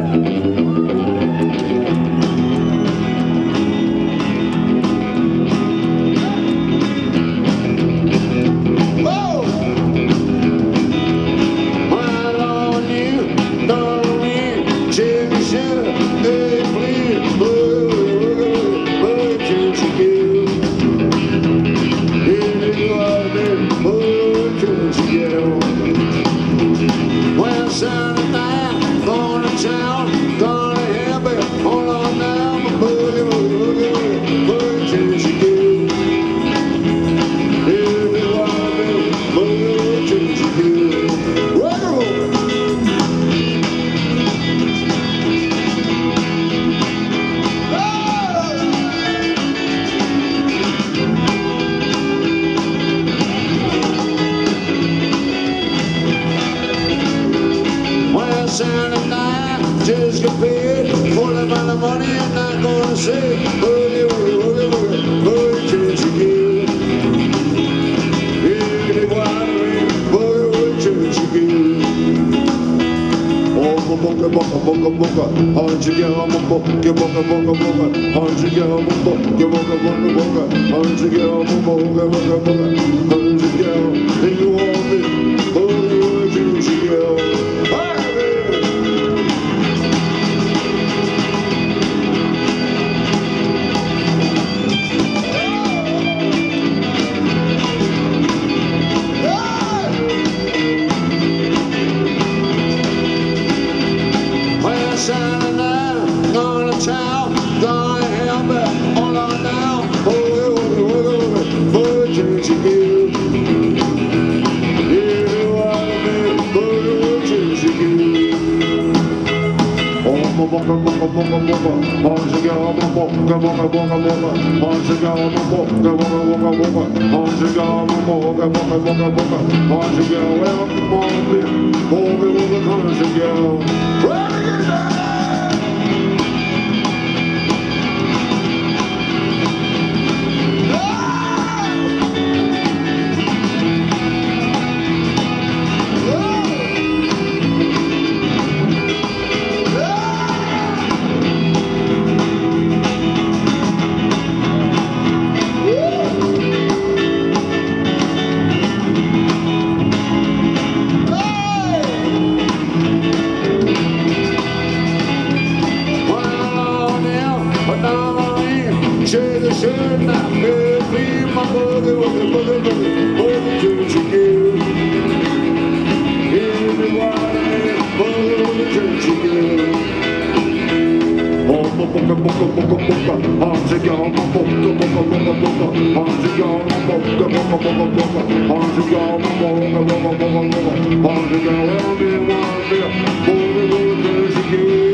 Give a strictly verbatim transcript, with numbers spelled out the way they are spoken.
Saturday night, just get paid for the amount of money I'm not gonna say. Boogie, boogie, boogie, boogie, boogie, church again. Boogie, boogie, boogie, church again. Oh, boogie, boogie, boogie, boogie, how'd you get on the boogie, boogie, boogie, boogie, how'd you get on the boogie, boogie, boogie, boogie, how'd you get on the boogie, boogie, boogie, how'd you get on? Think you want me? Boogie, boogie, church again. Saturday night, going to town, gonna help me, hold on now. Boogie, boogie, boogie, boogie, church again. Yeah, you wanna be boogie, church again. Oh, boogie, boogie, boogie, boogie, how'd you get on the boogie, boogie, boogie, boogie, how'd you get on the boogie, boogie, boogie, boogie, how'd you get on the boogie, boogie, boogie, boogie, how'd you get well, come on, be boogie, boogie, how'd you get? Ready? Shake the shirt now, baby, my boogie, boogie, boogie, boogie, boogie, church again. Everybody, boogie, boogie, church again. Oh, boogie, boogie, boogie, boogie, how'd you get on the boogie, boogie, boogie, boogie, how'd you get on the boogie, boogie, boogie, boogie, how'd you get on the boogie, boogie, boogie, boogie, how'd you get on the boogie, boogie, boogie, church again.